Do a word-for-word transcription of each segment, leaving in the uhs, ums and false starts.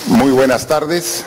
Muy buenas tardes,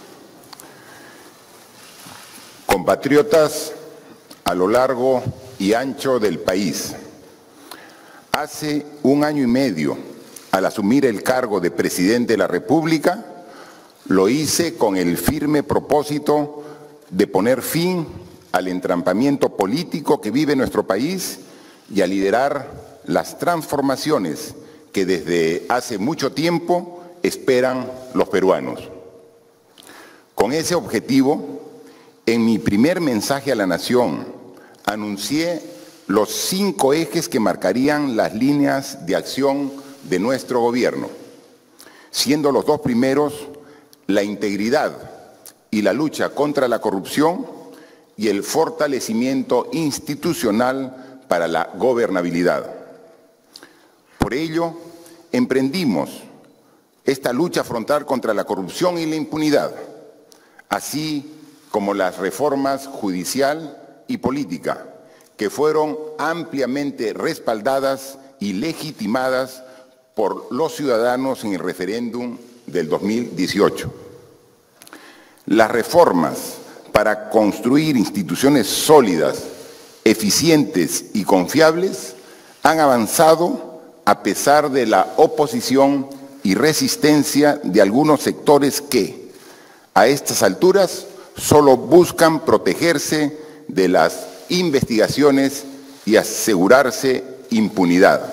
compatriotas a lo largo y ancho del país. Hace un año y medio, al asumir el cargo de presidente de la República, lo hice con el firme propósito de poner fin al entrampamiento político que vive nuestro país y a liderar las transformaciones que desde hace mucho tiempo esperan los peruanos. Con ese objetivo, en mi primer mensaje a la nación, anuncié los cinco ejes que marcarían las líneas de acción de nuestro gobierno, siendo los dos primeros la integridad y la lucha contra la corrupción y el fortalecimiento institucional para la gobernabilidad. Por ello, emprendimos esta lucha frontal contra la corrupción y la impunidad, así como las reformas judicial y política, que fueron ampliamente respaldadas y legitimadas por los ciudadanos en el referéndum del dos mil dieciocho. Las reformas para construir instituciones sólidas, eficientes y confiables han avanzado a pesar de la oposición y resistencia de algunos sectores que, a estas alturas, solo buscan protegerse de las investigaciones y asegurarse impunidad.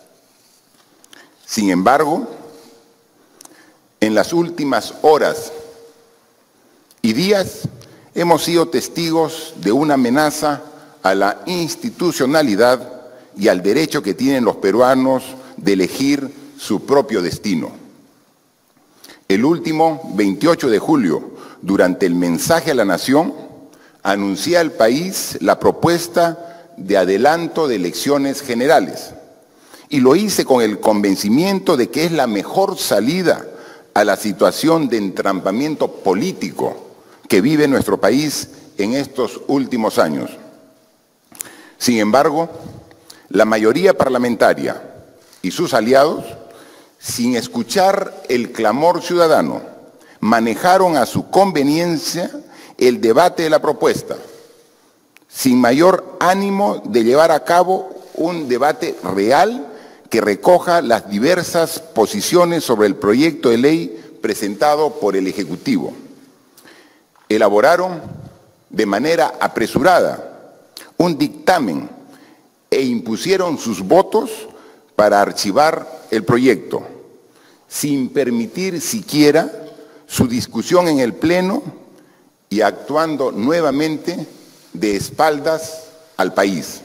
Sin embargo, en las últimas horas y días hemos sido testigos de una amenaza a la institucionalidad y al derecho que tienen los peruanos de elegir su propio destino. El último veintiocho de julio, durante el mensaje a la nación, anuncié al país la propuesta de adelanto de elecciones generales y lo hice con el convencimiento de que es la mejor salida a la situación de entrampamiento político que vive nuestro país en estos últimos años. Sin embargo, la mayoría parlamentaria y sus aliados, sin escuchar el clamor ciudadano, manejaron a su conveniencia el debate de la propuesta, sin mayor ánimo de llevar a cabo un debate real que recoja las diversas posiciones sobre el proyecto de ley presentado por el Ejecutivo. Elaboraron de manera apresurada un dictamen e impusieron sus votos para archivar el proyecto, sin permitir siquiera su discusión en el Pleno y actuando nuevamente de espaldas al país.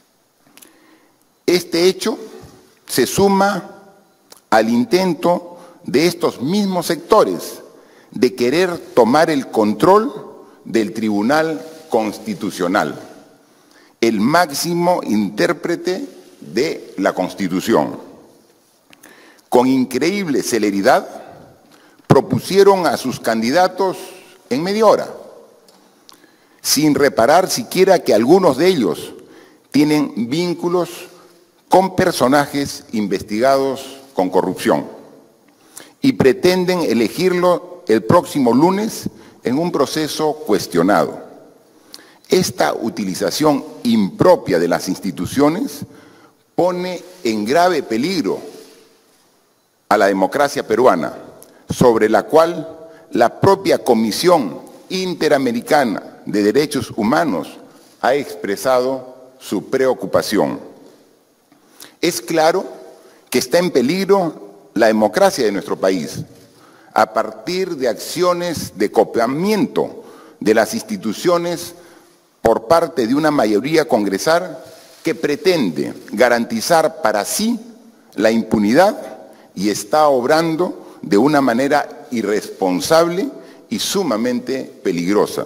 Este hecho se suma al intento de estos mismos sectores de querer tomar el control del Tribunal Constitucional, el máximo intérprete de la Constitución. Con increíble celeridad, propusieron a sus candidatos en media hora, sin reparar siquiera que algunos de ellos tienen vínculos con personajes investigados con corrupción y pretenden elegirlo el próximo lunes en un proceso cuestionado. Esta utilización impropia de las instituciones pone en grave peligro a la democracia peruana, sobre la cual la propia Comisión Interamericana de Derechos Humanos ha expresado su preocupación. Es claro que está en peligro la democracia de nuestro país, a partir de acciones de cooptamiento de las instituciones por parte de una mayoría congresal que pretende garantizar para sí la impunidad y está obrando de una manera irresponsable y sumamente peligrosa.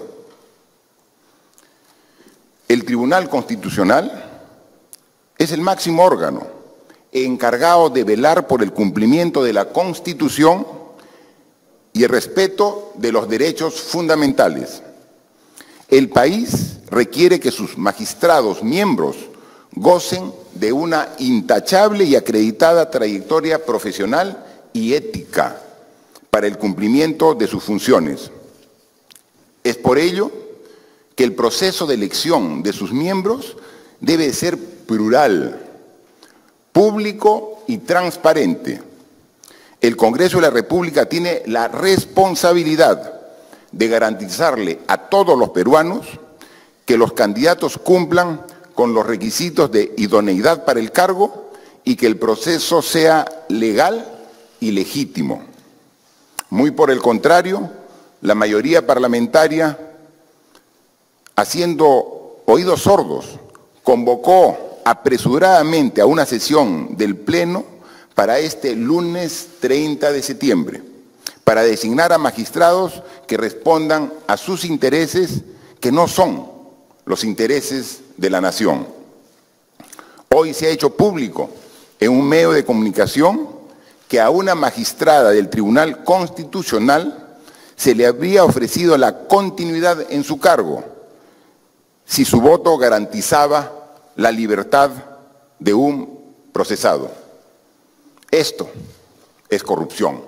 El Tribunal Constitucional es el máximo órgano encargado de velar por el cumplimiento de la Constitución y el respeto de los derechos fundamentales. El país requiere que sus magistrados miembros gocen de una intachable y acreditada trayectoria profesional y ética, para el cumplimiento de sus funciones. Es por ello que el proceso de elección de sus miembros debe ser plural, público y transparente. El Congreso de la República tiene la responsabilidad de garantizarle a todos los peruanos que los candidatos cumplan con los requisitos de idoneidad para el cargo y que el proceso sea legal y legítimo. Muy por el contrario, la mayoría parlamentaria, haciendo oídos sordos, convocó apresuradamente a una sesión del Pleno para este lunes treinta de septiembre, para designar a magistrados que respondan a sus intereses, que no son los intereses de la nación. Hoy se ha hecho público en un medio de comunicación que a una magistrada del Tribunal Constitucional se le habría ofrecido la continuidad en su cargo si su voto garantizaba la libertad de un procesado. Esto es corrupción.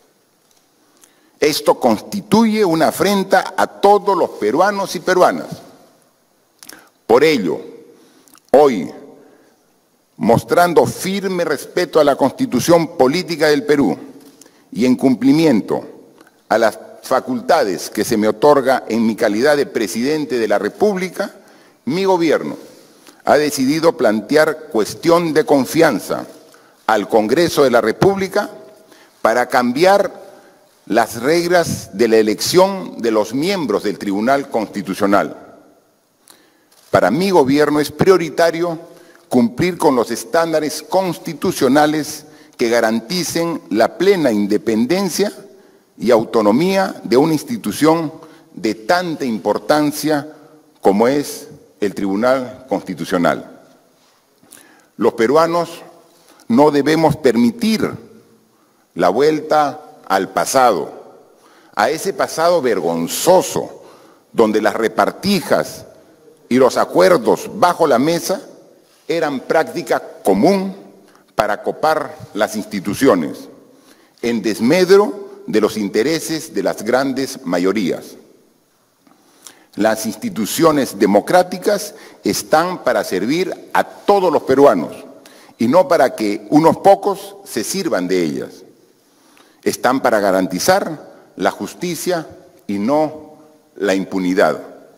Esto constituye una afrenta a todos los peruanos y peruanas. Por ello, hoy, mostrando firme respeto a la Constitución Política del Perú y en cumplimiento a las facultades que se me otorga en mi calidad de Presidente de la República, mi gobierno ha decidido plantear cuestión de confianza al Congreso de la República para cambiar las reglas de la elección de los miembros del Tribunal Constitucional. Para mi gobierno es prioritario cumplir con los estándares constitucionales que garanticen la plena independencia y autonomía de una institución de tanta importancia como es el Tribunal Constitucional. Los peruanos no debemos permitir la vuelta al pasado, a ese pasado vergonzoso, donde las repartijas y los acuerdos bajo la mesa eran práctica común para copar las instituciones, en desmedro de los intereses de las grandes mayorías. Las instituciones democráticas están para servir a todos los peruanos y no para que unos pocos se sirvan de ellas. Están para garantizar la justicia y no la impunidad.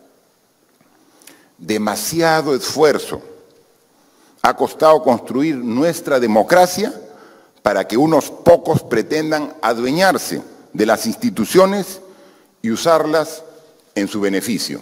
Demasiado esfuerzo ha costado construir nuestra democracia para que unos pocos pretendan adueñarse de las instituciones y usarlas en su beneficio.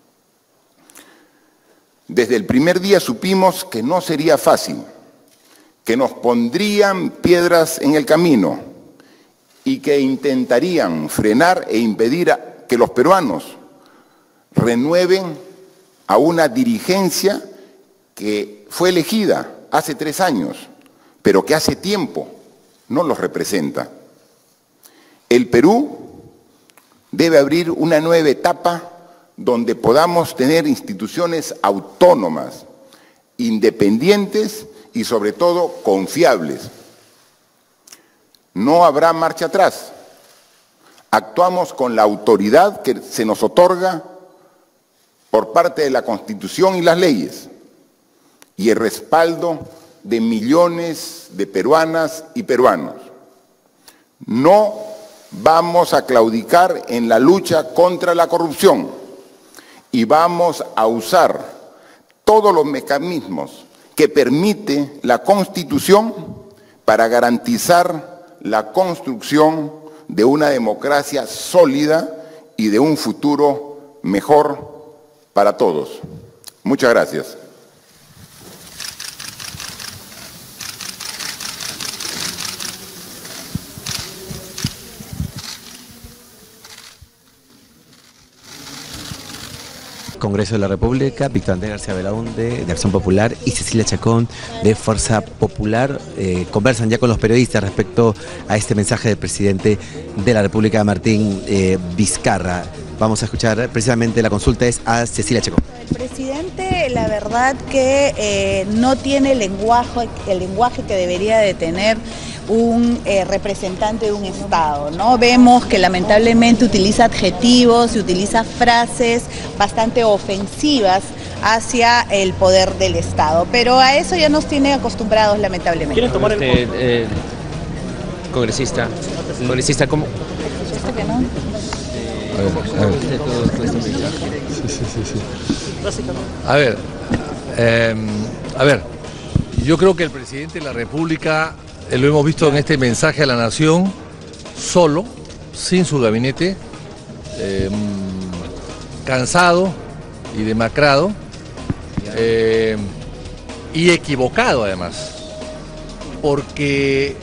Desde el primer día supimos que no sería fácil, que nos pondrían piedras en el camino y que intentarían frenar e impedir a que los peruanos renueven a una dirigencia que fue elegida hace tres años, pero que hace tiempo no los representa. El Perú debe abrir una nueva etapa donde podamos tener instituciones autónomas, independientes y sobre todo confiables. No habrá marcha atrás. Actuamos con la autoridad que se nos otorga por parte de la Constitución y las leyes y el respaldo de millones de peruanas y peruanos. No vamos a claudicar en la lucha contra la corrupción y vamos a usar todos los mecanismos que permite la Constitución para garantizar la construcción de una democracia sólida y de un futuro mejor para todos. Muchas gracias. Congreso de la República, Víctor Andrés García Belaunde, de Acción Popular, y Cecilia Chacón, de Fuerza Popular, eh, conversan ya con los periodistas respecto a este mensaje del presidente de la República, Martín eh, Vizcarra. Vamos a escuchar precisamente, la consulta es a Cecilia Chacón. El presidente, la verdad que eh, no tiene el lenguaje, el lenguaje que debería de tener un eh, representante de un Estado, ¿no? Vemos que lamentablemente utiliza adjetivos y utiliza frases bastante ofensivas hacia el poder del Estado, pero a eso ya nos tiene acostumbrados lamentablemente. ¿Quieren tomar el este, eh, congresista, congresista, ¿cómo? Que no. A ver, a ver. Sí, sí, sí, sí. A ver, eh, a ver, yo creo que el presidente de la República, eh, lo hemos visto en este mensaje a la nación, solo, sin su gabinete, eh, cansado y demacrado, eh, y equivocado además, porque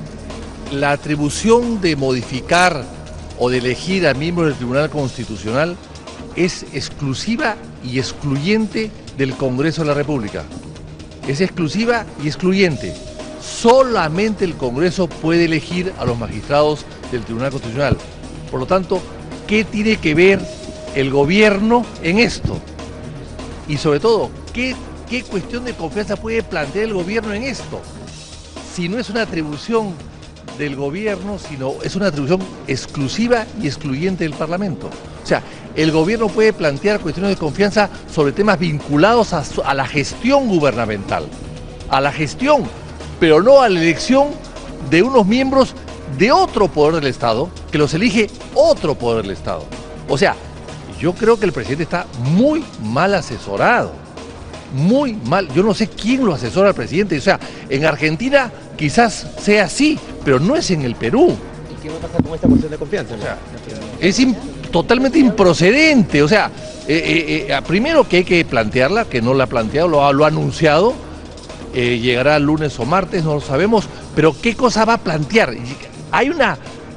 la atribución de modificar o de elegir a miembros del Tribunal Constitucional es exclusiva y excluyente del Congreso de la República. Es exclusiva y excluyente. Solamente el Congreso puede elegir a los magistrados del Tribunal Constitucional. Por lo tanto, ¿qué tiene que ver el gobierno en esto? Y sobre todo, ¿qué, qué cuestión de confianza puede plantear el gobierno en esto? Si no es una atribución del gobierno, sino es una atribución exclusiva y excluyente del Parlamento. O sea, el gobierno puede plantear cuestiones de confianza sobre temas vinculados a, a la gestión gubernamental, a la gestión, pero no a la elección de unos miembros de otro poder del Estado, que los elige otro poder del Estado. O sea, yo creo que el presidente está muy mal asesorado, muy mal. Yo no sé quién lo asesora al presidente. O sea, en Argentina quizás sea así, pero no es en el Perú. ¿Y qué va a pasar con esta cuestión de confianza? O sea, es in, totalmente improcedente. O sea, eh, eh, eh, primero que hay que plantearla, que no la ha planteado, lo ha, lo ha anunciado, eh, llegará lunes o martes, no lo sabemos, pero ¿qué cosa va a plantear? Hay una,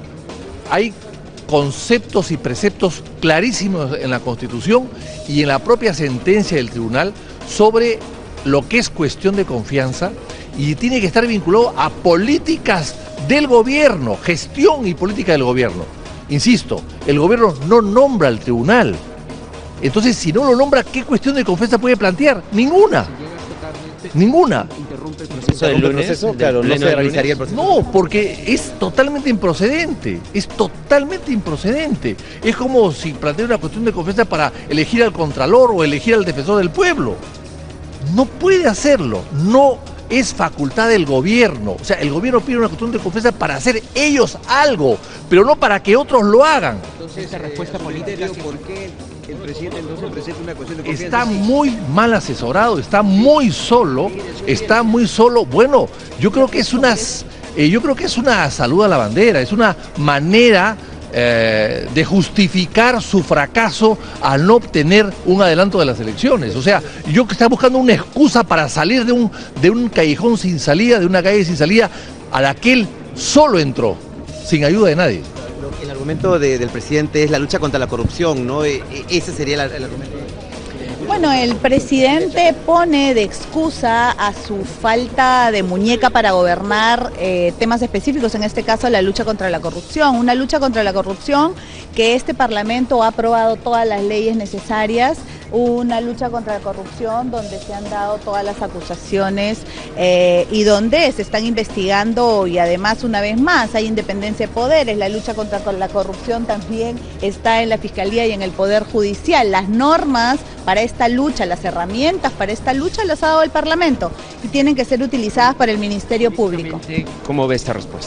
hay conceptos y preceptos clarísimos en la Constitución y en la propia sentencia del tribunal sobre lo que es cuestión de confianza, y tiene que estar vinculado a políticas del gobierno, gestión y política del gobierno. Insisto, el gobierno no nombra al tribunal. Entonces, si no lo nombra, ¿qué cuestión de confianza puede plantear? Ninguna. Ninguna. ¿Interrumpe el proceso del lunes? Proceso, claro, no se realizaría el proceso. No, porque es totalmente improcedente. Es totalmente improcedente. Es como si plantea una cuestión de confianza para elegir al contralor o elegir al defensor del pueblo. No puede hacerlo. No es facultad del gobierno. O sea, el gobierno pide una cuestión de confianza para hacer ellos algo, pero no para que otros lo hagan. Entonces, esa respuesta política, ¿por qué el presidente entonces presenta una cuestión de confianza? Está muy mal asesorado, está muy solo, está muy solo. Bueno, yo creo que es una, eh, yo creo que es una salud a la bandera, es una manera eh, de justificar su fracaso al no obtener un adelanto de las elecciones. O sea, yo que está buscando una excusa para salir de un, de un callejón sin salida, de una calle sin salida, a la que él solo entró, sin ayuda de nadie. El argumento de, del presidente es la lucha contra la corrupción, ¿no? E, ese sería el, el argumento. Bueno, el presidente pone de excusa a su falta de muñeca para gobernar eh, temas específicos, en este caso la lucha contra la corrupción. Una lucha contra la corrupción que este Parlamento ha aprobado todas las leyes necesarias, una lucha contra la corrupción donde se han dado todas las acusaciones eh, y donde se están investigando, y además, una vez más, hay independencia de poderes. La lucha contra la corrupción también está en la Fiscalía y en el Poder Judicial. Las normas para esta lucha, las herramientas para esta lucha las ha dado el Parlamento y tienen que ser utilizadas para el Ministerio Público. ¿Cómo ve esta respuesta?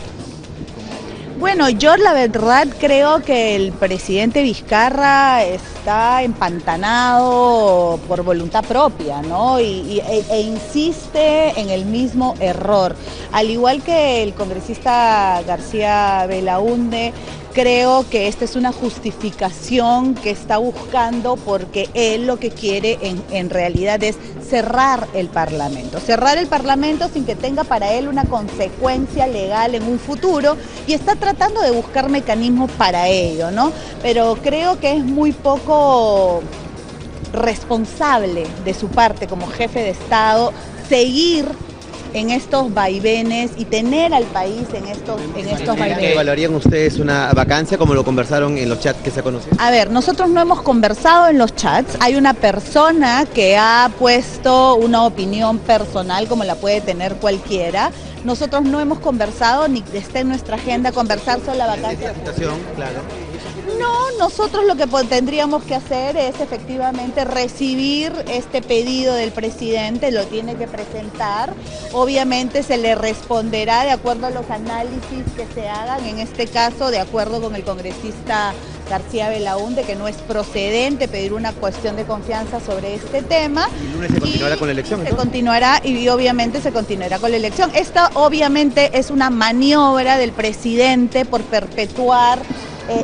Bueno, yo la verdad creo que el presidente Vizcarra está empantanado por voluntad propia, ¿no? Y, y, e, e insiste en el mismo error. Al igual que el congresista García Belaúnde, creo que esta es una justificación que está buscando, porque él lo que quiere en, en realidad es cerrar el Parlamento. Cerrar el Parlamento sin que tenga para él una consecuencia legal en un futuro, y está tratando de buscar mecanismos para ello, ¿no? Pero creo que es muy poco responsable de su parte como jefe de Estado seguir en estos vaivenes y tener al país en estos, en estos vaivenes. ¿Evaluarían ustedes una vacancia como lo conversaron en los chats que se conocieron? A ver, nosotros no hemos conversado en los chats, hay una persona que ha puesto una opinión personal como la puede tener cualquiera. Nosotros no hemos conversado ni está en nuestra agenda conversar sobre la vacancia. Claro. No, nosotros lo que tendríamos que hacer es efectivamente recibir este pedido del presidente, lo tiene que presentar, obviamente se le responderá de acuerdo a los análisis que se hagan, en este caso de acuerdo con el congresista García Belaúnde, que no es procedente pedir una cuestión de confianza sobre este tema. ¿Y el lunes se continuará con la elección? Se continuará y obviamente se continuará con la elección. Esta obviamente es una maniobra del presidente por perpetuar Eh,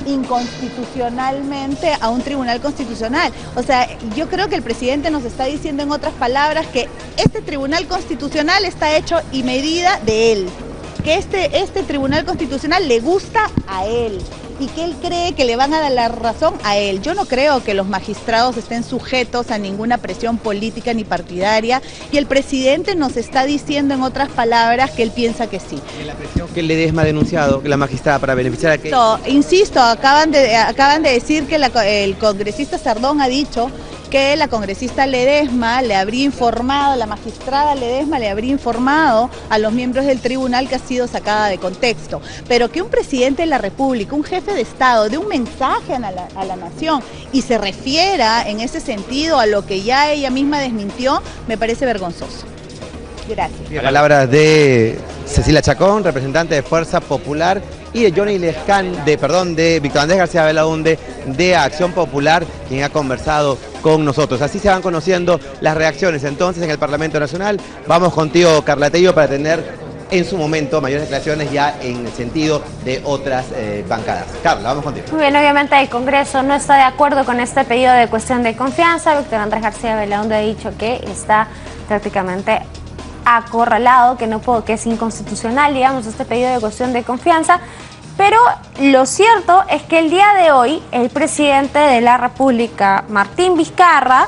inconstitucionalmente a un tribunal constitucional. O sea, yo creo que el presidente nos está diciendo en otras palabras que este tribunal constitucional está hecho y medida de él, que este, este tribunal constitucional le gusta a él y que él cree que le van a dar la razón a él. Yo no creo que los magistrados estén sujetos a ninguna presión política ni partidaria y el presidente nos está diciendo en otras palabras que él piensa que sí. ¿Y la presión que Ledesma ha denunciado, que la magistrada para beneficiar a que... Insisto, insisto acaban, de, acaban de decir que la, el congresista Sardón ha dicho que la congresista Ledesma le habría informado, la magistrada Ledesma le habría informado a los miembros del tribunal que ha sido sacada de contexto. Pero que un presidente de la República, un jefe de Estado, dé un mensaje a la, a la nación y se refiera en ese sentido a lo que ya ella misma desmintió, me parece vergonzoso. Gracias. Palabras de Cecilia Chacón, representante de Fuerza Popular, y de Johnny Lescán, de, perdón, de Víctor Andrés García Belaúnde, de Acción Popular, quien ha conversado con nosotros. Así se van conociendo las reacciones entonces en el Parlamento Nacional. Vamos contigo, Carla Tello, para tener en su momento mayores declaraciones ya en el sentido de otras eh, bancadas. Carla, vamos contigo. Muy bien, obviamente el Congreso no está de acuerdo con este pedido de cuestión de confianza. Víctor Andrés García Belaúnde ha dicho que está prácticamente acorralado, que no puedo, que es inconstitucional, digamos, este pedido de cuestión de confianza. Pero lo cierto es que el día de hoy el presidente de la República, Martín Vizcarra,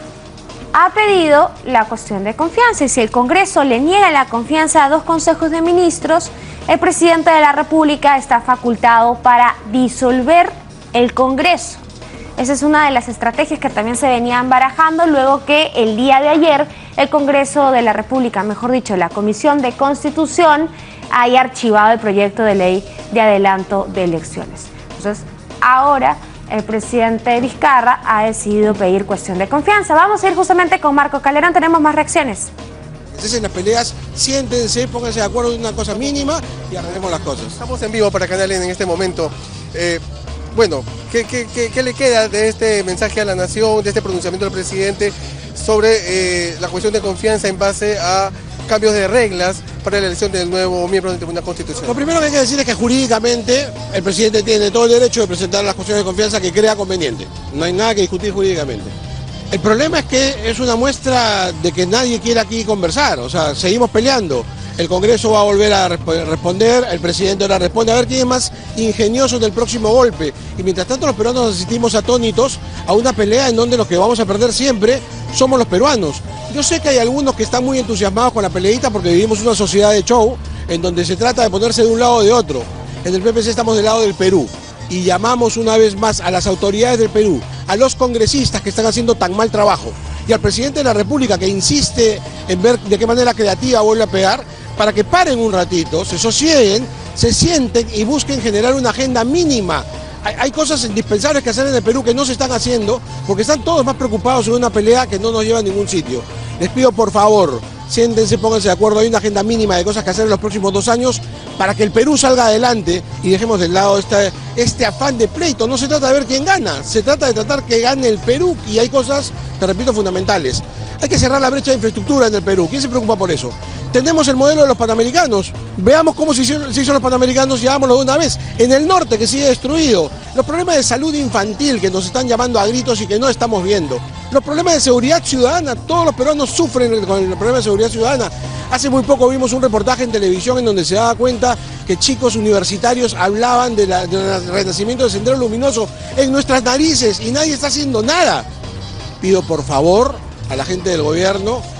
ha pedido la cuestión de confianza, y si el Congreso le niega la confianza a dos consejos de ministros, el presidente de la República está facultado para disolver el Congreso. Esa es una de las estrategias que también se venían barajando luego que el día de ayer el Congreso de la República, mejor dicho, la Comisión de Constitución, haya archivado el proyecto de ley de adelanto de elecciones. Entonces, ahora el presidente Vizcarra ha decidido pedir cuestión de confianza. Vamos a ir justamente con Marco Calderón, tenemos más reacciones. En las peleas, siéntense, pónganse de acuerdo en una cosa mínima y arreglemos las cosas. Estamos en vivo para Canal N en este momento. Eh, bueno, ¿qué, qué, qué, ¿qué le queda de este mensaje a la nación, de este pronunciamiento del presidente sobre eh, la cuestión de confianza en base a cambios de reglas para la elección del nuevo miembro del Tribunal Constitucional? Lo primero que hay que decir es que jurídicamente el presidente tiene todo el derecho de presentar las cuestiones de confianza que crea conveniente. No hay nada que discutir jurídicamente. El problema es que es una muestra de que nadie quiere aquí conversar, o sea, seguimos peleando. El Congreso va a volver a responder, el presidente ahora responde, a ver quién es más ingenioso del próximo golpe. Y mientras tanto los peruanos asistimos atónitos a una pelea en donde los que vamos a perder siempre somos los peruanos. Yo sé que hay algunos que están muy entusiasmados con la peleita porque vivimos una sociedad de show en donde se trata de ponerse de un lado o de otro. En el P P C estamos del lado del Perú y llamamos una vez más a las autoridades del Perú, a los congresistas que están haciendo tan mal trabajo y al presidente de la República que insiste en ver de qué manera creativa vuelve a pegar, para que paren un ratito, se sosieguen, se sienten y busquen generar una agenda mínima. Hay, hay cosas indispensables que hacer en el Perú que no se están haciendo porque están todos más preocupados en una pelea que no nos lleva a ningún sitio. Les pido por favor, siéntense, pónganse de acuerdo, hay una agenda mínima de cosas que hacer en los próximos dos años para que el Perú salga adelante y dejemos de lado este, este afán de pleito. No se trata de ver quién gana, se trata de tratar que gane el Perú y hay cosas, te repito, fundamentales. Hay que cerrar la brecha de infraestructura en el Perú. ¿Quién se preocupa por eso? Tenemos el modelo de los Panamericanos. Veamos cómo se hicieron, se hizo los Panamericanos y hagámoslo de una vez. En el norte, que sigue destruido. Los problemas de salud infantil que nos están llamando a gritos y que no estamos viendo. Los problemas de seguridad ciudadana. Todos los peruanos sufren con el problema de seguridad ciudadana. Hace muy poco vimos un reportaje en televisión en donde se daba cuenta que chicos universitarios hablaban del de renacimiento del Sendero Luminoso en nuestras narices y nadie está haciendo nada. Pido por favor a la gente del gobierno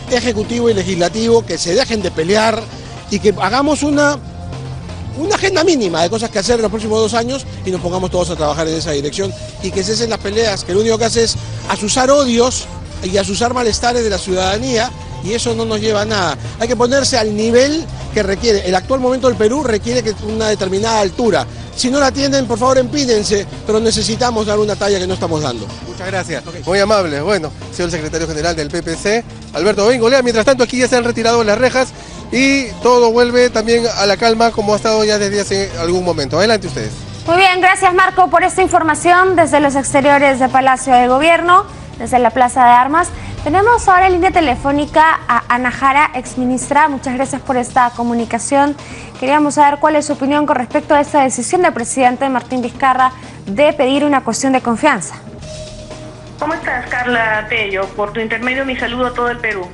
ejecutivo y legislativo, que se dejen de pelear y que hagamos una, una agenda mínima de cosas que hacer en los próximos dos años y nos pongamos todos a trabajar en esa dirección y que cesen las peleas, que lo único que hace es asusar odios y asusar malestares de la ciudadanía, y eso no nos lleva a nada. Hay que ponerse al nivel que requiere. El actual momento del Perú requiere que una determinada altura. Si no la tienen, por favor, empínense, pero necesitamos dar una talla que no estamos dando. Muchas gracias, okay. Muy amable. Bueno, señor secretario general del P P C, Alberto Bengolea. Mientras tanto, aquí ya se han retirado las rejas y todo vuelve también a la calma como ha estado ya desde hace algún momento. Adelante ustedes. Muy bien, gracias Marco por esta información desde los exteriores del Palacio de Gobierno, desde la Plaza de Armas. Tenemos ahora en línea telefónica a Ana Jara, exministra. Muchas gracias por esta comunicación. Queríamos saber cuál es su opinión con respecto a esta decisión del presidente Martín Vizcarra de pedir una cuestión de confianza. ¿Cómo estás, Carla Tello? Por tu intermedio, mi saludo a todo el Perú.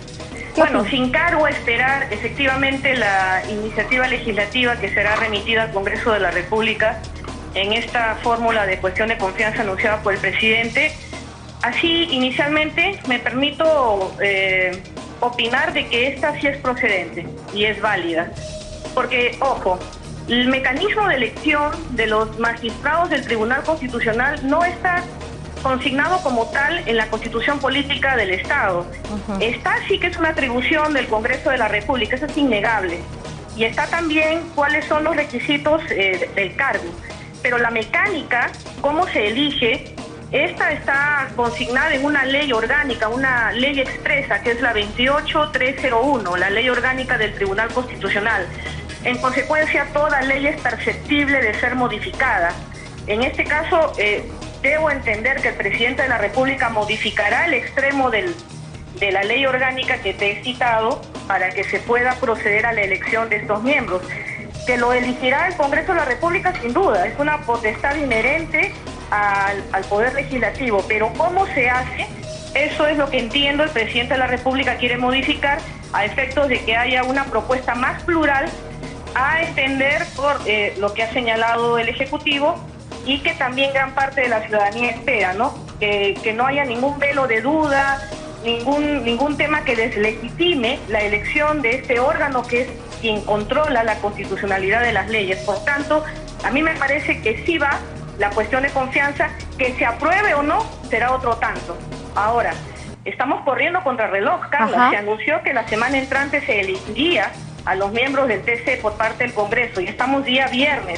Bueno, sin cargo a esperar efectivamente la iniciativa legislativa que será remitida al Congreso de la República en esta fórmula de cuestión de confianza anunciada por el presidente. Así, inicialmente, me permito eh, opinar de que esta sí es procedente y es válida. Porque, ojo, el mecanismo de elección de los magistrados del Tribunal Constitucional no está consignado como tal en la Constitución Política del Estado. Uh-huh. Está sí que es una atribución del Congreso de la República, eso es innegable. Y está también cuáles son los requisitos eh, del cargo. Pero la mecánica, cómo se elige, esta está consignada en una ley orgánica, una ley expresa, que es la veintiocho mil trescientos uno, la ley orgánica del Tribunal Constitucional. En consecuencia, toda ley es perceptible de ser modificada. En este caso, eh, debo entender que el presidente de la República modificará el extremo del, de la ley orgánica que te he citado para que se pueda proceder a la elección de estos miembros. Que lo elegirá el Congreso de la República, sin duda, es una potestad inherente Al, al Poder Legislativo, pero ¿cómo se hace? Eso es lo que entiendo el presidente de la República quiere modificar a efectos de que haya una propuesta más plural a extender por eh, lo que ha señalado el Ejecutivo y que también gran parte de la ciudadanía espera, ¿no? Que, que no haya ningún velo de duda, ningún, ningún tema que deslegitime la elección de este órgano que es quien controla la constitucionalidad de las leyes. Por tanto, a mí me parece que sí va la cuestión de confianza, que se apruebe o no, será otro tanto. Ahora, estamos corriendo contra el reloj, Carla. Ajá. Se anunció que la semana entrante se elegiría a los miembros del T C por parte del Congreso y estamos día viernes.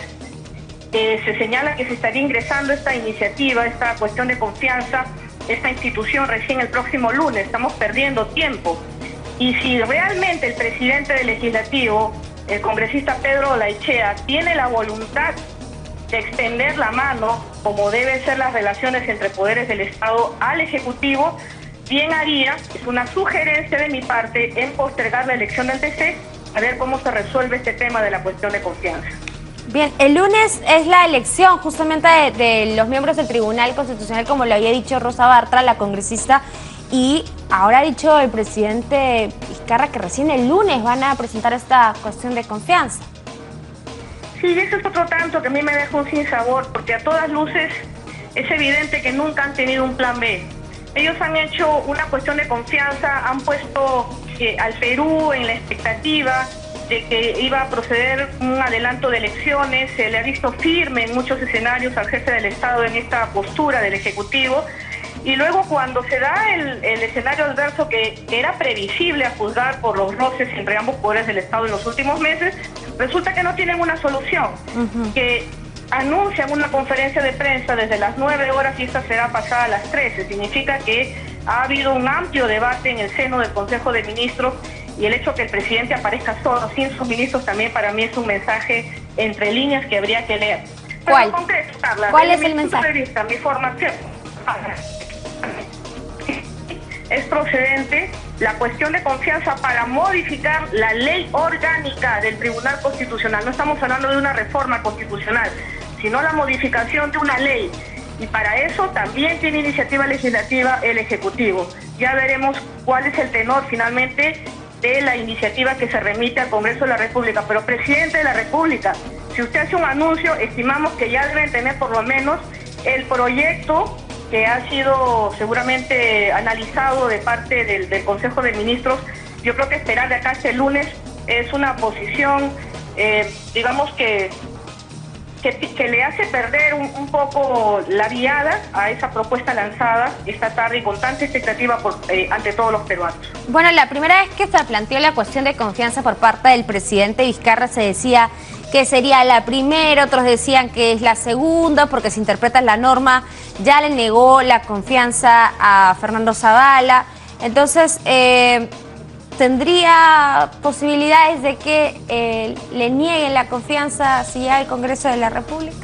Eh, se señala que se estaría ingresando esta iniciativa, esta cuestión de confianza, esta institución recién el próximo lunes. Estamos perdiendo tiempo. Y si realmente el presidente del Legislativo, el congresista Pedro Olaechea, tiene la voluntad de extender la mano, como deben ser las relaciones entre poderes del Estado al Ejecutivo, bien haría, es una sugerencia de mi parte, en postergar la elección del T C, a ver cómo se resuelve este tema de la cuestión de confianza. Bien, el lunes es la elección justamente de, de los miembros del Tribunal Constitucional, como lo había dicho Rosa Bartra, la congresista, y ahora ha dicho el presidente Vizcarra que recién el lunes van a presentar esta cuestión de confianza. Sí, eso es otro tanto que a mí me deja un sinsabor, porque a todas luces es evidente que nunca han tenido un plan B. Ellos han hecho una cuestión de confianza, han puesto eh, al Perú en la expectativa de que iba a proceder un adelanto de elecciones, se le ha visto firme en muchos escenarios al jefe del Estado en esta postura del Ejecutivo, y luego cuando se da el, el escenario adverso que, que era previsible a juzgar por los roces entre ambos poderes del Estado en los últimos meses, resulta que no tienen una solución, uh-huh. que anuncian una conferencia de prensa desde las nueve horas y esta será pasada a las trece. Significa que ha habido un amplio debate en el seno del Consejo de Ministros y el hecho que el presidente aparezca solo, sin sus ministros, también para mí es un mensaje entre líneas que habría que leer. Pero ¿cuál? En concreto, Carla, ¿Cuál es mi el mensaje? punto de vista, mi formación, es procedente la cuestión de confianza para modificar la ley orgánica del Tribunal Constitucional. No estamos hablando de una reforma constitucional, sino la modificación de una ley. Y para eso también tiene iniciativa legislativa el Ejecutivo. Ya veremos cuál es el tenor finalmente de la iniciativa que se remite al Congreso de la República. Pero, presidente de la República, si usted hace un anuncio, estimamos que ya deben tener por lo menos el proyecto que ha sido seguramente analizado de parte del, del Consejo de Ministros. Yo creo que esperar de acá hasta el lunes es una posición, eh, digamos que, que, que le hace perder un, un poco la viada a esa propuesta lanzada esta tarde y con tanta expectativa por, eh, ante todos los peruanos. Bueno, la primera vez que se planteó la cuestión de confianza por parte del presidente Vizcarra se decía que sería la primera, otros decían que es la segunda, porque si interpretas la norma, ya le negó la confianza a Fernando Zavala. Entonces, eh, ¿tendría posibilidades de que eh, le nieguen la confianza si ya el Congreso de la República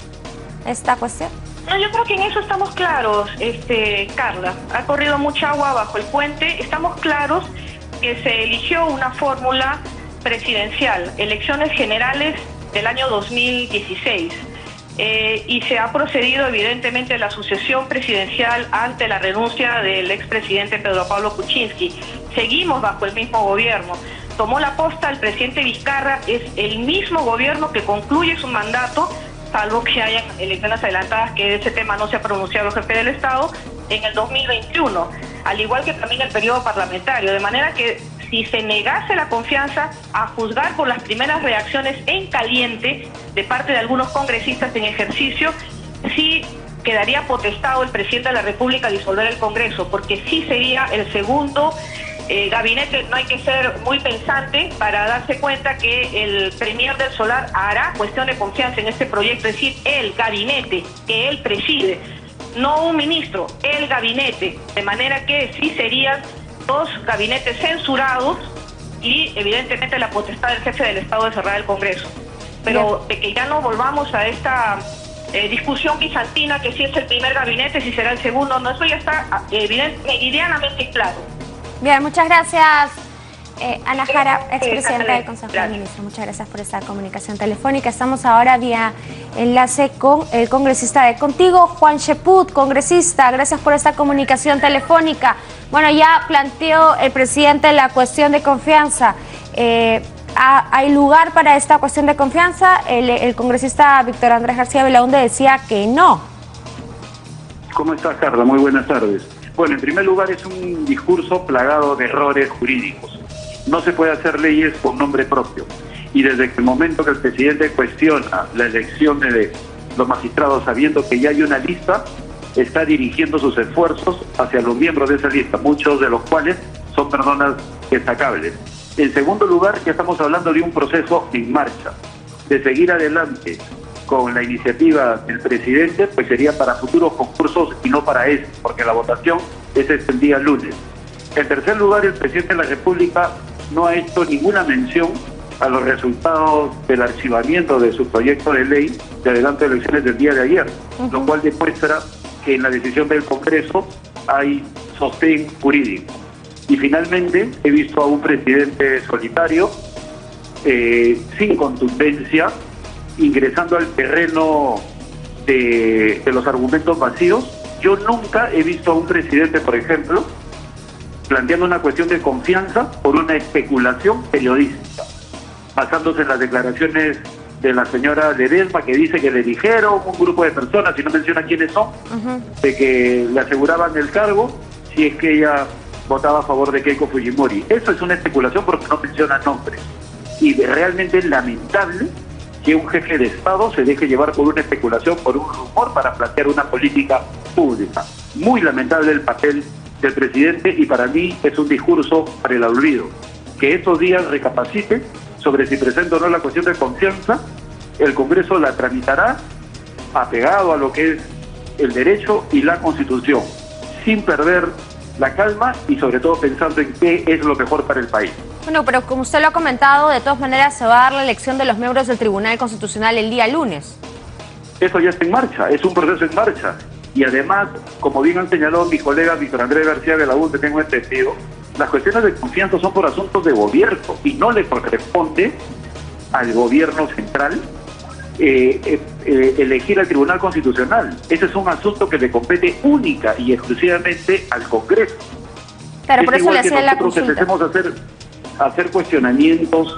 esta cuestión? No, yo creo que en eso estamos claros, este, Carla. Ha corrido mucha agua bajo el puente. Estamos claros que se eligió una fórmula presidencial, elecciones generales del año dos mil dieciséis, eh, y se ha procedido evidentemente a la sucesión presidencial ante la renuncia del expresidente Pedro Pablo Kuczynski. Seguimos bajo el mismo gobierno. Tomó la posta el presidente Vizcarra, es el mismo gobierno que concluye su mandato, salvo que hayan elecciones adelantadas, que de ese tema no se ha pronunciado el jefe del Estado, en el dos mil veintiuno, al igual que también el periodo parlamentario, de manera que si se negase la confianza, a juzgar por las primeras reacciones en caliente de parte de algunos congresistas en ejercicio, sí quedaría potestado el presidente de la República a disolver el Congreso, porque sí sería el segundo eh, gabinete. No hay que ser muy pensante para darse cuenta que el premier del Solar hará cuestión de confianza en este proyecto, es decir, el gabinete que él preside, no un ministro, el gabinete, de manera que sí serían dos gabinetes censurados y evidentemente la potestad del jefe del Estado de cerrar el Congreso. Pero de que ya no volvamos a esta eh, discusión bizantina que si es el primer gabinete, si será el segundo, no, eso ya está evidente, meridianamente claro. Bien, muchas gracias, eh, Ana Jara, expresidenta del Consejo de Ministros. Muchas gracias por esta comunicación telefónica. Estamos ahora vía enlace con el congresista de Contigo, Juan Cheput, congresista. Gracias por esta comunicación telefónica. Bueno, ya planteó el presidente la cuestión de confianza. Eh, ¿Hay lugar para esta cuestión de confianza? El, el congresista Víctor Andrés García Belaúnde decía que no. ¿Cómo estás, Carla? Muy buenas tardes. Bueno, en primer lugar es un discurso plagado de errores jurídicos. No se puede hacer leyes con nombre propio. Y desde el momento que el presidente cuestiona la elección de los magistrados sabiendo que ya hay una lista, está dirigiendo sus esfuerzos hacia los miembros de esa lista, muchos de los cuales son personas destacables. En segundo lugar, ya estamos hablando de un proceso en marcha. De seguir adelante con la iniciativa del presidente, pues sería para futuros concursos y no para este, porque la votación es este el día lunes. En tercer lugar, el presidente de la República no ha hecho ninguna mención a los resultados del archivamiento de su proyecto de ley de adelanto de elecciones del día de ayer, uh-huh. lo cual demuestra que en la decisión del Congreso hay sostén jurídico. Y finalmente he visto a un presidente solitario, eh, sin contundencia, ingresando al terreno de, de los argumentos vacíos. Yo nunca he visto a un presidente, por ejemplo, planteando una cuestión de confianza por una especulación periodística, basándose en las declaraciones de la señora Ledesma, que dice que le dijeron un grupo de personas, y no menciona quiénes son, uh-huh. de que le aseguraban el cargo si es que ella votaba a favor de Keiko Fujimori. Eso es una especulación porque no menciona nombres. Y realmente es lamentable que un jefe de Estado se deje llevar por una especulación, por un rumor, para plantear una política pública. Muy lamentable el papel del presidente, y para mí es un discurso para el olvido. Que estos días recapacite sobre si presenta o no la cuestión de confianza. El Congreso la tramitará apegado a lo que es el derecho y la Constitución, sin perder la calma y sobre todo pensando en qué es lo mejor para el país. Bueno, pero como usted lo ha comentado, de todas maneras se va a dar la elección de los miembros del Tribunal Constitucional el día lunes. Eso ya está en marcha, es un proceso en marcha. Y además, como bien han señalado mis colegas Víctor Andrés García Belaúnde, tengo entendido, las cuestiones de confianza son por asuntos de gobierno y no le corresponde al gobierno central eh, eh, eh, elegir al Tribunal Constitucional. Ese es un asunto que le compete única y exclusivamente al Congreso. Claro, es por eso le hacía la consulta. Empecemos a hacer, a hacer cuestionamientos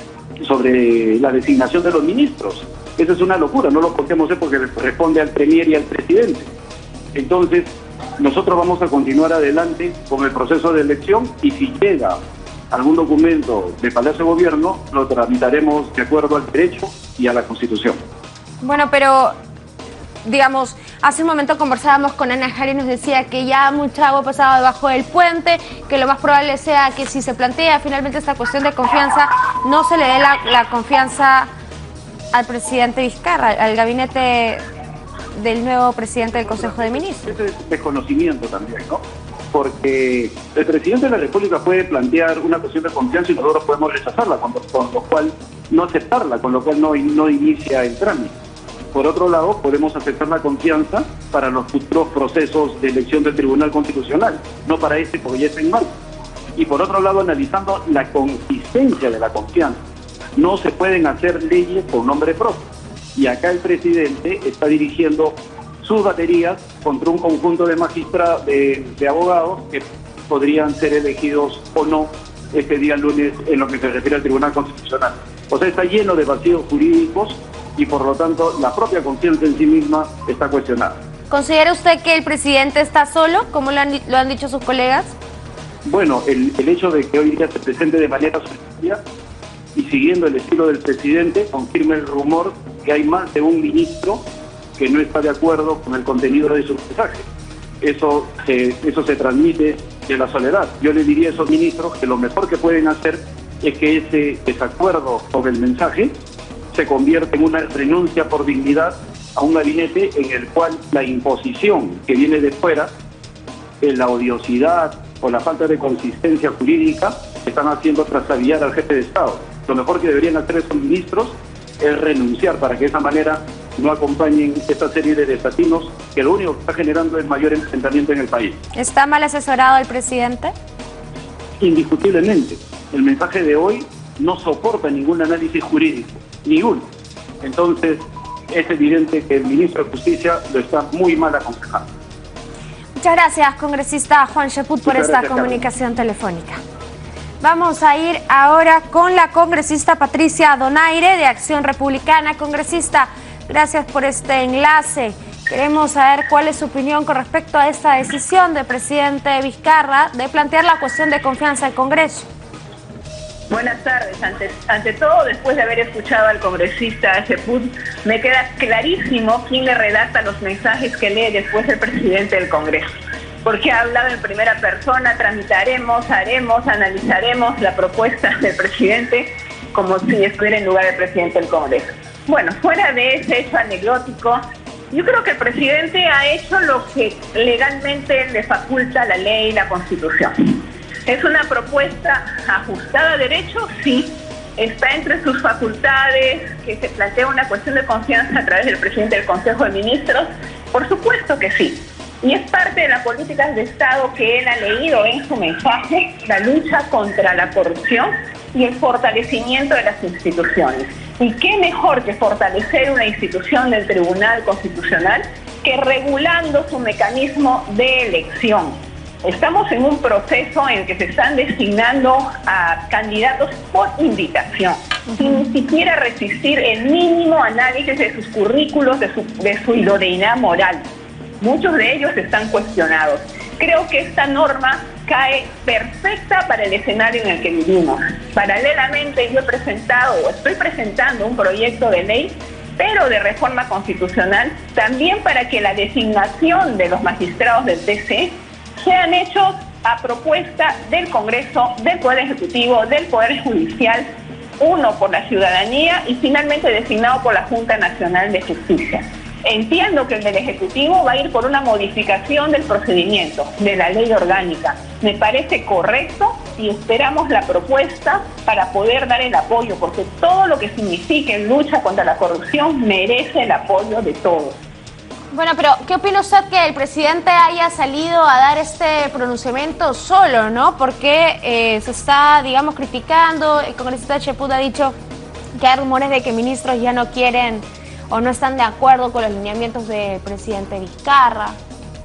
sobre la designación de los ministros. Eso es una locura, no lo podemos hacer porque le corresponde al premier y al presidente. Entonces, nosotros vamos a continuar adelante con el proceso de elección y si llega algún documento de Palacio de Gobierno, lo tramitaremos de acuerdo al derecho y a la Constitución. Bueno, pero, digamos, hace un momento conversábamos con Ana Jara y nos decía que ya mucha agua pasaba debajo del puente, que lo más probable sea que si se plantea finalmente esta cuestión de confianza, no se le dé la, la confianza al presidente Vizcarra, al gabinete del nuevo presidente del Consejo de Ministros. Ese es desconocimiento también, ¿no? Porque el presidente de la República puede plantear una cuestión de confianza y nosotros podemos rechazarla, con lo, con lo cual no aceptarla, con lo cual no, no inicia el trámite. Por otro lado, podemos aceptar la confianza para los futuros procesos de elección del Tribunal Constitucional, no para este porque ya está en marcha. Y por otro lado, analizando la consistencia de la confianza. No se pueden hacer leyes con nombre propio. Y acá el presidente está dirigiendo sus baterías contra un conjunto de magistrados, de, de abogados que podrían ser elegidos o no este día lunes en lo que se refiere al Tribunal Constitucional. O sea, está lleno de vacíos jurídicos y por lo tanto la propia confianza en sí misma está cuestionada. ¿Considera usted que el presidente está solo, como lo han, lo han dicho sus colegas? Bueno, el, el hecho de que hoy día se presente de manera solitaria y siguiendo el estilo del presidente confirma el rumor que hay más de un ministro que no está de acuerdo con el contenido de su mensaje. Eso, eh, eso se transmite de la soledad. Yo le diría a esos ministros que lo mejor que pueden hacer es que ese desacuerdo con el mensaje se convierta en una renuncia por dignidad a un gabinete en el cual la imposición que viene de fuera, la odiosidad o la falta de consistencia jurídica están haciendo traslabillar al jefe de Estado. Lo mejor que deberían hacer esos ministros es renunciar para que de esa manera no acompañen esta serie de desatinos que lo único que está generando es mayor enfrentamiento en el país. ¿Está mal asesorado el presidente? Indiscutiblemente. El mensaje de hoy no soporta ningún análisis jurídico, ninguno. Entonces, es evidente que el ministro de Justicia lo está muy mal aconsejando. Muchas gracias, congresista Juan Cheput, por esta comunicación telefónica. Vamos a ir ahora con la congresista Patricia Donaire de Acción Republicana. Congresista, gracias por este enlace. Queremos saber cuál es su opinión con respecto a esta decisión del presidente Vizcarra de plantear la cuestión de confianza al Congreso. Buenas tardes. Ante, ante todo, después de haber escuchado al congresista Cheput, me queda clarísimo quién le redacta los mensajes que lee después el presidente del Congreso. Porque ha hablado en primera persona, tramitaremos, haremos, analizaremos la propuesta del presidente como si estuviera en lugar del presidente del Congreso. Bueno, fuera de ese hecho anecdótico, yo creo que el presidente ha hecho lo que legalmente le faculta la ley y la Constitución. ¿Es una propuesta ajustada a derecho? Sí. ¿Está entre sus facultades que se plantea una cuestión de confianza a través del presidente del Consejo de Ministros? Por supuesto que sí. Y es parte de las políticas de Estado que él ha leído en su mensaje, la lucha contra la corrupción y el fortalecimiento de las instituciones. ¿Y qué mejor que fortalecer una institución del Tribunal Constitucional que regulando su mecanismo de elección? Estamos en un proceso en el que se están designando a candidatos por invitación, sin ni siquiera resistir el mínimo análisis de sus currículos, de su, de su idoneidad moral. Muchos de ellos están cuestionados. Creo que esta norma cae perfecta para el escenario en el que vivimos. Paralelamente yo he presentado o estoy presentando un proyecto de ley, pero de reforma constitucional, también para que la designación de los magistrados del T C sean hechos a propuesta del Congreso, del Poder Ejecutivo, del Poder Judicial, uno por la ciudadanía y finalmente designado por la Junta Nacional de Justicia. Entiendo que el del Ejecutivo va a ir por una modificación del procedimiento, de la ley orgánica. Me parece correcto y esperamos la propuesta para poder dar el apoyo, porque todo lo que signifique lucha contra la corrupción merece el apoyo de todos. Bueno, pero ¿qué opina usted que el presidente haya salido a dar este pronunciamiento solo, no? Porque eh, se está, digamos, criticando, el congresista Cheput ha dicho que hay rumores de que ministros ya no quieren o no están de acuerdo con los lineamientos del presidente Vizcarra.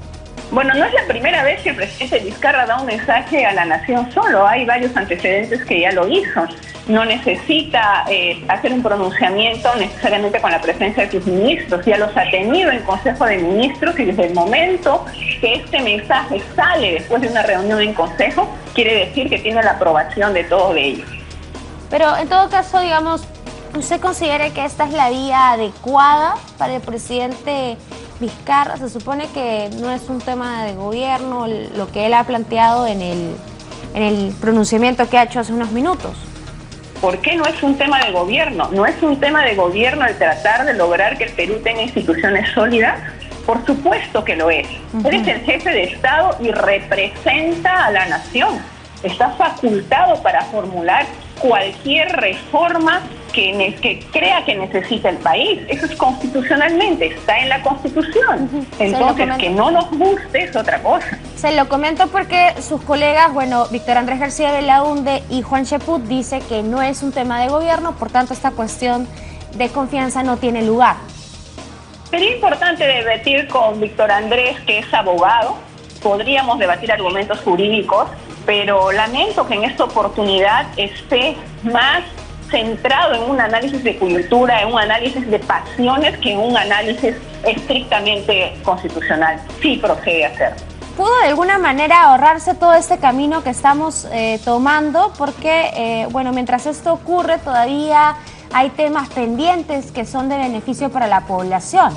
Bueno, no es la primera vez que el presidente Vizcarra da un mensaje a la nación solo, hay varios antecedentes que ya lo hizo. No necesita eh, hacer un pronunciamiento necesariamente con la presencia de sus ministros, ya los ha tenido en Consejo de Ministros y desde el momento que este mensaje sale después de una reunión en Consejo, quiere decir que tiene la aprobación de todos ellos. Pero en todo caso, digamos, ¿usted considera que esta es la vía adecuada para el presidente Vizcarra? Se supone que no es un tema de gobierno lo que él ha planteado en el, en el pronunciamiento que ha hecho hace unos minutos. ¿Por qué no es un tema de gobierno? ¿No es un tema de gobierno el tratar de lograr que el Perú tenga instituciones sólidas? Por supuesto que lo es. Uh-huh. Él es el jefe de Estado y representa a la nación. Está facultado para formular cualquier reforma que, que crea que necesita el país. Eso es constitucionalmente, está en la Constitución. Uh-huh. Entonces, que no nos guste es otra cosa. Se lo comento porque sus colegas, bueno, Víctor Andrés García Belaúnde y Juan Cheput dice que no es un tema de gobierno, por tanto esta cuestión de confianza no tiene lugar. Sería importante debatir con Víctor Andrés, que es abogado. Podríamos debatir argumentos jurídicos, pero lamento que en esta oportunidad esté más centrado en un análisis de coyuntura, en un análisis de pasiones, que en un análisis estrictamente constitucional. Sí procede a hacerlo. ¿Pudo de alguna manera ahorrarse todo este camino que estamos eh, tomando? Porque, eh, bueno, mientras esto ocurre todavía hay temas pendientes que son de beneficio para la población.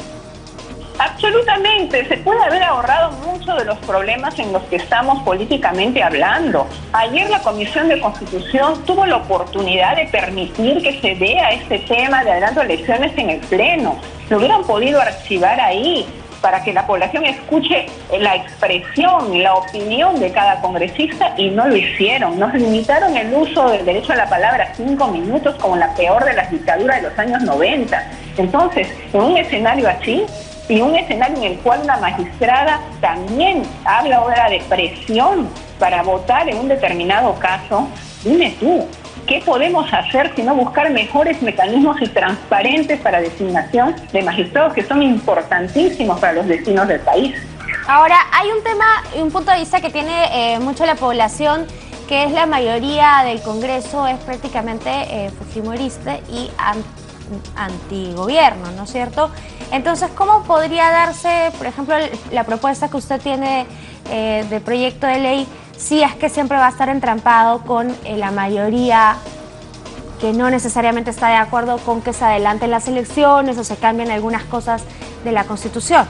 Absolutamente, se puede haber ahorrado mucho de los problemas en los que estamos políticamente hablando. Ayer la Comisión de Constitución tuvo la oportunidad de permitir que se vea este tema de adelanto de elecciones en el Pleno. Lo hubieran podido archivar ahí para que la población escuche la expresión, la opinión de cada congresista, y no lo hicieron. Nos limitaron el uso del derecho a la palabra a cinco minutos como la peor de las dictaduras de los años noventa. Entonces, en un escenario así, y un escenario en el cual una magistrada también habla ahora de presión para votar en un determinado caso, dime tú, ¿qué podemos hacer sino buscar mejores mecanismos y transparentes para designación de magistrados que son importantísimos para los destinos del país? Ahora, hay un tema, un punto de vista que tiene eh, mucho la población, que es la mayoría del Congreso es prácticamente eh, fujimorista y an, antigobierno, ¿no es cierto? Entonces, ¿cómo podría darse, por ejemplo, la propuesta que usted tiene eh, de proyecto de ley, si es que siempre va a estar entrampado con eh, la mayoría que no necesariamente está de acuerdo con que se adelanten las elecciones o se cambien algunas cosas de la Constitución?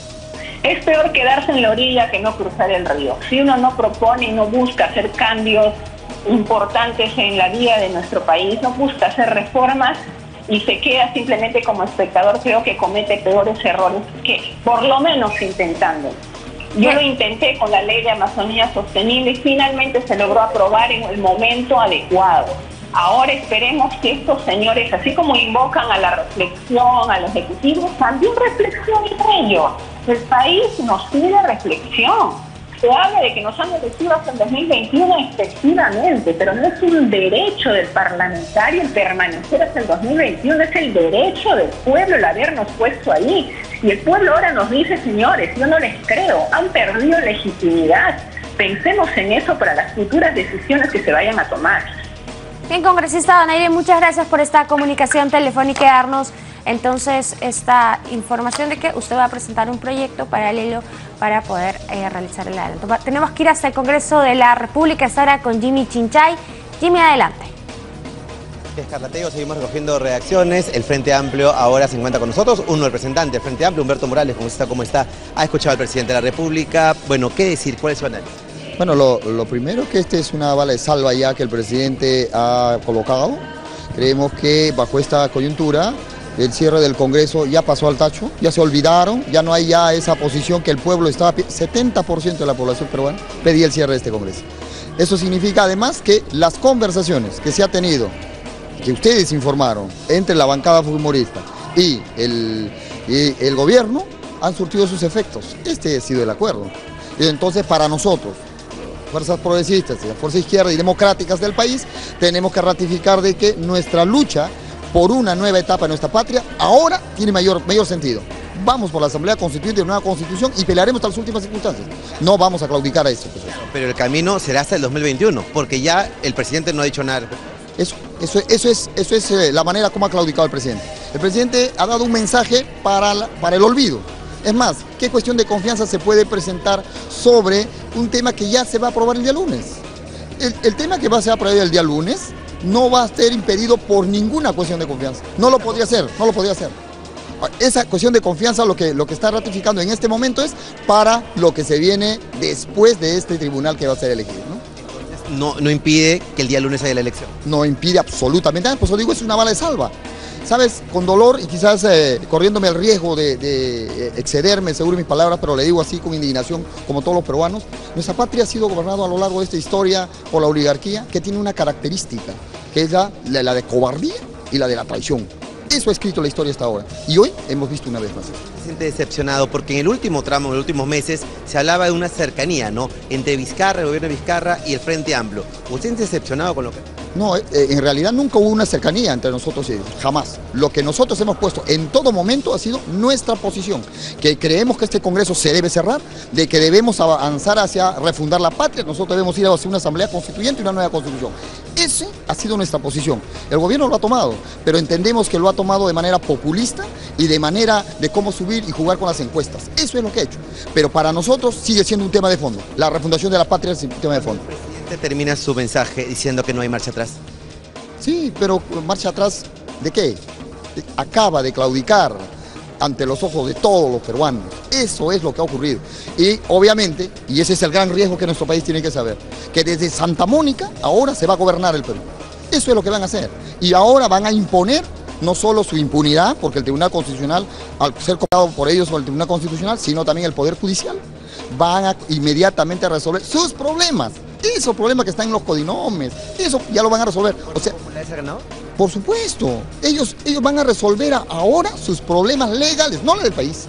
Es peor quedarse en la orilla que no cruzar el río. Si uno no propone y no busca hacer cambios importantes en la vida de nuestro país, no busca hacer reformas y se queda simplemente como espectador, creo que comete peores errores que por lo menos intentando. Yo lo intenté con la ley de Amazonía Sostenible y finalmente se logró aprobar en el momento adecuado. Ahora esperemos que estos señores, así como invocan a la reflexión, a los ejecutivos, también reflexionen ellos. El país nos pide reflexión. Se habla de que nos han elegido hasta el dos mil veintiuno efectivamente, pero no es un derecho del parlamentario el permanecer hasta el dos mil veintiuno, es el derecho del pueblo el habernos puesto ahí. Y el pueblo ahora nos dice, señores, yo no les creo, han perdido legitimidad. Pensemos en eso para las futuras decisiones que se vayan a tomar. Bien, congresista Donaire, muchas gracias por esta comunicación telefónica y darnos entonces esta información de que usted va a presentar un proyecto paralelo para poder eh, realizar el adelanto. Tenemos que ir hasta el Congreso de la República, esta hora con Jimmy Chinchay. Jimmy, adelante. Escarlateo, seguimos recogiendo reacciones. El Frente Amplio ahora se encuentra con nosotros. Uno, el representante del Frente Amplio, Humberto Morales, ¿cómo está? ¿Cómo está? Ha escuchado al presidente de la República. Bueno, ¿qué decir? ¿Cuál es su análisis? Bueno, lo, lo primero es que este es una bala de salva ya que el presidente ha colocado. Creemos que bajo esta coyuntura el cierre del Congreso ya pasó al tacho, ya se olvidaron, ya no hay ya esa posición que el pueblo estaba, setenta por ciento de la población peruana pedía el cierre de este Congreso. Eso significa además que las conversaciones que se ha tenido, que ustedes informaron, entre la bancada fujimorista y el, y el gobierno, han surtido sus efectos. Este ha sido el acuerdo. Y entonces para nosotros, fuerzas progresistas, fuerzas izquierdas y democráticas del país, tenemos que ratificar de que nuestra lucha por una nueva etapa en nuestra patria ahora tiene mayor, mayor sentido. vamos por la Asamblea Constituyente de una nueva Constitución y pelearemos hasta las últimas circunstancias. No vamos a claudicar a eso. Pero el camino será hasta el dos mil veintiuno, porque ya el presidente no ha dicho nada. Eso, eso, eso es, eso es eh, la manera como ha claudicado el presidente. El presidente ha dado un mensaje para, la, para el olvido. Es más, ¿qué cuestión de confianza se puede presentar sobre un tema que ya se va a aprobar el día lunes? El, el tema que va a ser aprobado el día lunes no va a ser impedido por ninguna cuestión de confianza. No lo podría hacer, no lo podría hacer. Esa cuestión de confianza lo que, lo que está ratificando en este momento es para lo que se viene después de este tribunal que va a ser elegido, ¿no? No, no impide que el día lunes haya la elección. No impide absolutamente nada, por eso digo, es una bala de salva. Sabes, con dolor y quizás eh, corriéndome el riesgo de, de excederme seguro en mis palabras, pero le digo así con indignación, como todos los peruanos, nuestra patria ha sido gobernada a lo largo de esta historia por la oligarquía que tiene una característica, que es la, la, la de cobardía y la de la traición. Eso ha escrito la historia hasta ahora. Y hoy hemos visto una vez más. Se siente decepcionado porque en el último tramo, en los últimos meses, se hablaba de una cercanía, ¿no?, entre Vizcarra, el gobierno de Vizcarra y el Frente Amplio. ¿Usted se siente decepcionado con lo que...? No, eh, en realidad nunca hubo una cercanía entre nosotros y ellos, jamás. Lo que nosotros hemos puesto en todo momento ha sido nuestra posición, que creemos que este Congreso se debe cerrar, de que debemos avanzar hacia refundar la patria, nosotros debemos ir hacia una Asamblea Constituyente y una nueva Constitución. Esa ha sido nuestra posición. El gobierno lo ha tomado, pero entendemos que lo ha tomado de manera populista y de manera de cómo subir y jugar con las encuestas. Eso es lo que ha hecho. Pero para nosotros sigue siendo un tema de fondo. La refundación de la patria es un tema de fondo. Termina su mensaje diciendo que no hay marcha atrás. Sí, pero marcha atrás ¿de qué? Acaba de claudicar ante los ojos de todos los peruanos. Eso es lo que ha ocurrido. Y obviamente, y ese es el gran riesgo que nuestro país tiene que saber, que desde Santa Mónica ahora se va a gobernar el Perú. Eso es lo que van a hacer. Y ahora van a imponer no solo su impunidad, porque el Tribunal Constitucional, al ser cobrado por ellos por el Tribunal Constitucional, sino también el Poder Judicial, van a inmediatamente a resolver sus problemas. Esos problemas que están en los codinomes, eso ya lo van a resolver. O sea, por supuesto, ellos, ellos van a resolver ahora sus problemas legales, no los del país.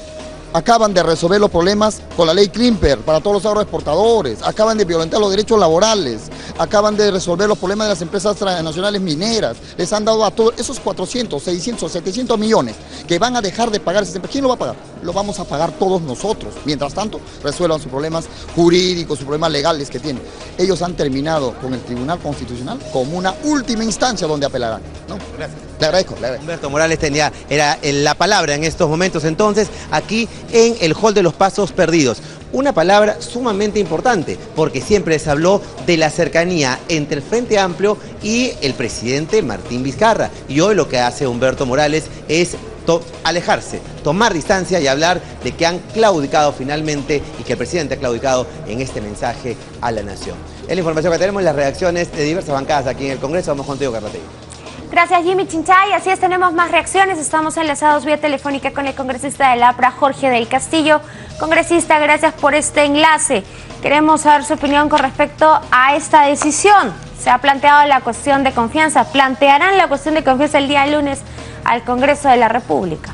Acaban de resolver los problemas con la ley Klimper para todos los agroexportadores, acaban de violentar los derechos laborales, acaban de resolver los problemas de las empresas transnacionales mineras, les han dado a todos esos cuatrocientos, seiscientos, setecientos millones que van a dejar de pagar. ¿Quién lo va a pagar? Lo vamos a pagar todos nosotros. Mientras tanto, resuelvan sus problemas jurídicos, sus problemas legales que tienen. Ellos han terminado con el Tribunal Constitucional como una última instancia donde apelarán, ¿no? Gracias. Le agradezco, le agradezco. Humberto Morales tenía, era la palabra en estos momentos entonces, aquí en el Hall de los Pasos Perdidos. Una palabra sumamente importante, porque siempre se habló de la cercanía entre el Frente Amplio y el presidente Martín Vizcarra. Y hoy lo que hace Humberto Morales es to- alejarse, tomar distancia y hablar de que han claudicado finalmente y que el presidente ha claudicado en este mensaje a la nación. Es la información que tenemos, las reacciones de diversas bancadas aquí en el Congreso. Vamos contigo, Carrategui. Gracias, Jimmy Chinchay. Así es, tenemos más reacciones. Estamos enlazados vía telefónica con el congresista del A P R A, Jorge del Castillo. Congresista, gracias por este enlace. Queremos saber su opinión con respecto a esta decisión. Se ha planteado la cuestión de confianza. ¿Plantearán la cuestión de confianza el día lunes al Congreso de la República?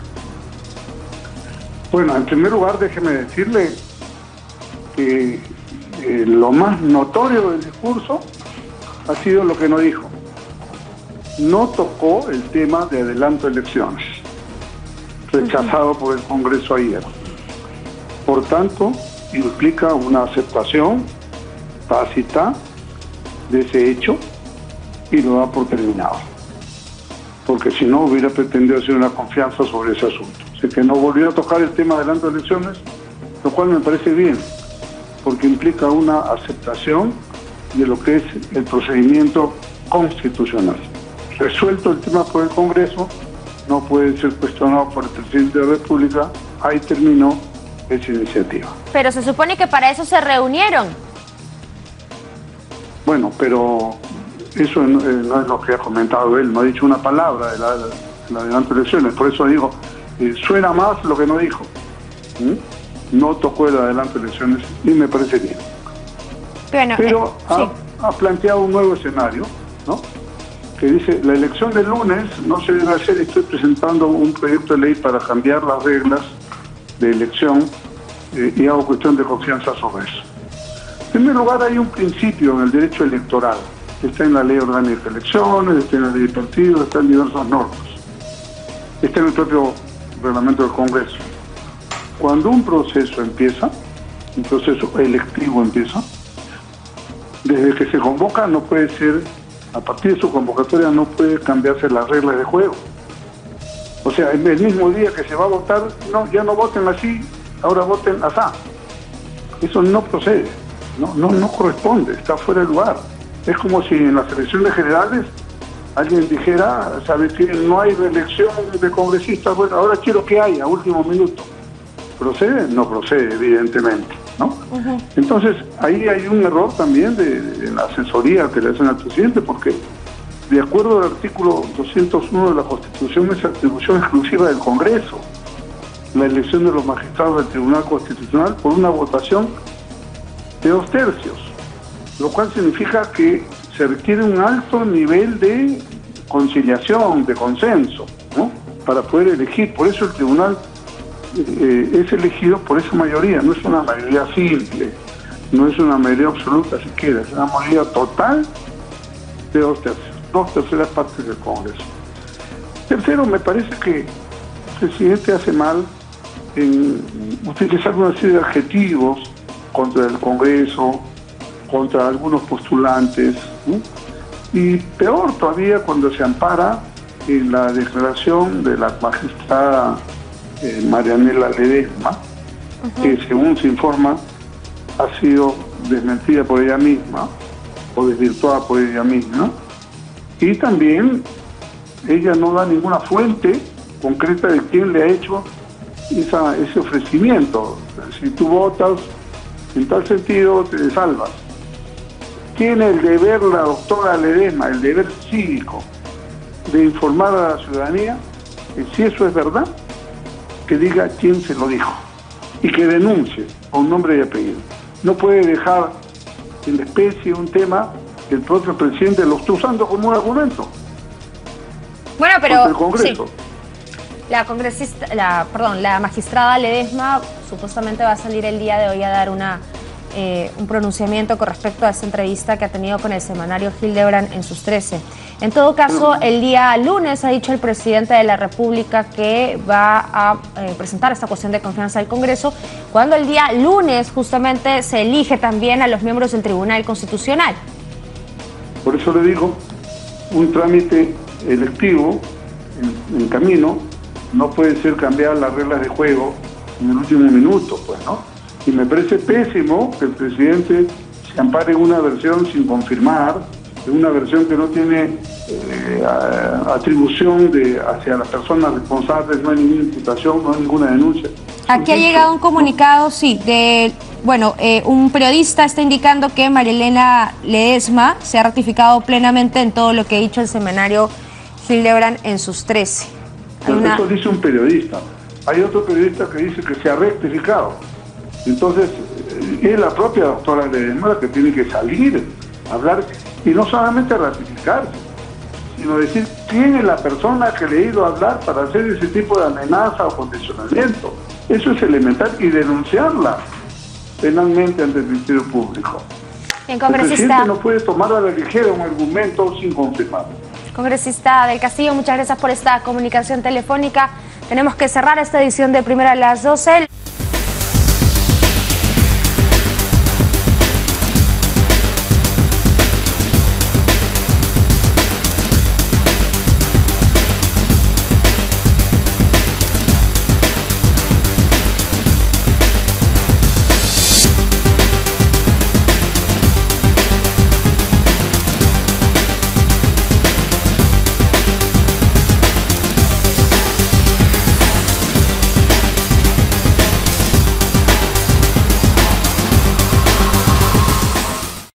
Bueno, en primer lugar, déjeme decirle que eh, lo más notorio del discurso ha sido lo que no dijo. No tocó el tema de adelanto de elecciones, rechazado por el Congreso ayer. Por tanto, implica una aceptación tácita de ese hecho y lo da por terminado. Porque si no, hubiera pretendido hacer una confianza sobre ese asunto. Así que no volvió a tocar el tema de adelanto de elecciones, lo cual me parece bien, porque implica una aceptación de lo que es el procedimiento constitucional. Resuelto el tema por el Congreso, no puede ser cuestionado por el presidente de la República. Ahí terminó esa iniciativa. Pero se supone que para eso se reunieron. Bueno, pero eso no, eh, no es lo que ha comentado él, no ha dicho una palabra de la, de la adelanto de elecciones. Por eso digo, eh, suena más lo que no dijo. ¿Mm? No tocó el adelanto de elecciones y me parece bien. Bueno, pero eh, ha, sí. ha planteado un nuevo escenario, ¿no? Que dice, la elección del lunes no se debe hacer, estoy presentando un proyecto de ley para cambiar las reglas de elección eh, y hago cuestión de confianza sobre eso. En primer lugar, hay un principio en el derecho electoral, que está en la ley orgánica de elecciones, está en la ley de partidos, está en diversas normas, está en el propio reglamento del Congreso. cuando un proceso empieza, un proceso electivo empieza, desde que se convoca no puede ser, a partir de su convocatoria no puede cambiarse las reglas de juego. O sea, en el mismo día que se va a votar, no, ya no voten así, ahora voten asá. Eso no procede, no, no, no corresponde, está fuera de lugar. Es como si en las elecciones generales alguien dijera, ¿sabes qué? No hay reelección de congresistas, bueno, ahora quiero que haya, último minuto. ¿Procede? No procede, evidentemente, ¿no? Uh-huh. Entonces, ahí hay un error también de, de la asesoría que le hacen al presidente, porque de acuerdo al artículo doscientos uno de la Constitución es atribución exclusiva del Congreso la elección de los magistrados del Tribunal Constitucional por una votación de dos tercios, lo cual significa que se requiere un alto nivel de conciliación, de consenso, ¿no? Para poder elegir. Por eso el tribunal eh, es elegido por esa mayoría, no es una mayoría simple, no es una mayoría absoluta siquiera, es una mayoría total de dos tercios, dos terceras partes del Congreso. Tercero, me parece que el presidente hace mal en utilizar una serie de adjetivos contra el Congreso, contra algunos postulantes, ¿no? Y peor todavía cuando se ampara en la declaración de la magistrada eh, Marianela Ledesma, uh-huh. que según se informa ha sido desmentida por ella misma o desvirtuada por ella misma, y también ella no da ninguna fuente concreta de quién le ha hecho esa, ese ofrecimiento. Si tú votas en tal sentido te salvas. Tiene el deber la doctora Ledesma, el deber cívico, de informar a la ciudadanía que si eso es verdad, que diga quién se lo dijo y que denuncie con nombre y apellido. No puede dejar en la especie un tema que el propio presidente lo está usando como un argumento. Bueno, pero el Congreso. Sí. La congresista, la, perdón, la magistrada Ledesma supuestamente va a salir el día de hoy a dar una Eh, un pronunciamiento con respecto a esta entrevista que ha tenido con el semanario Hildebrand en sus trece. En todo caso, el día lunes ha dicho el presidente de la República que va a eh, presentar esta cuestión de confianza al Congreso, cuando el día lunes justamente se elige también a los miembros del Tribunal Constitucional. Por eso le digo, un trámite electivo en, en camino no puede ser cambiar las reglas de juego en el último minuto, pues, ¿no? Y me parece pésimo que el presidente se ampare en una versión sin confirmar, en una versión que no tiene eh, atribución de, hacia las personas responsables, no hay ninguna imputación, no hay ninguna denuncia. Aquí ha llegado un comunicado, sí, de, bueno, eh, un periodista está indicando que Marielena Ledesma se ha ratificado plenamente en todo lo que ha dicho el semanario Hildebrand en sus trece. Una... Eso dice un periodista. Hay otro periodista que dice que se ha rectificado. Entonces, es la propia doctora Ledesma la que tiene que salir a hablar, y no solamente ratificarse, sino decir quién es la persona que le ha ido a hablar para hacer ese tipo de amenaza o condicionamiento. Eso es elemental, y denunciarla penalmente ante el Ministerio Público. Bien, el presidente no puede tomar a la ligera un argumento sin confirmar. Congresista del Castillo, muchas gracias por esta comunicación telefónica. Tenemos que cerrar esta edición de Primero a las doce.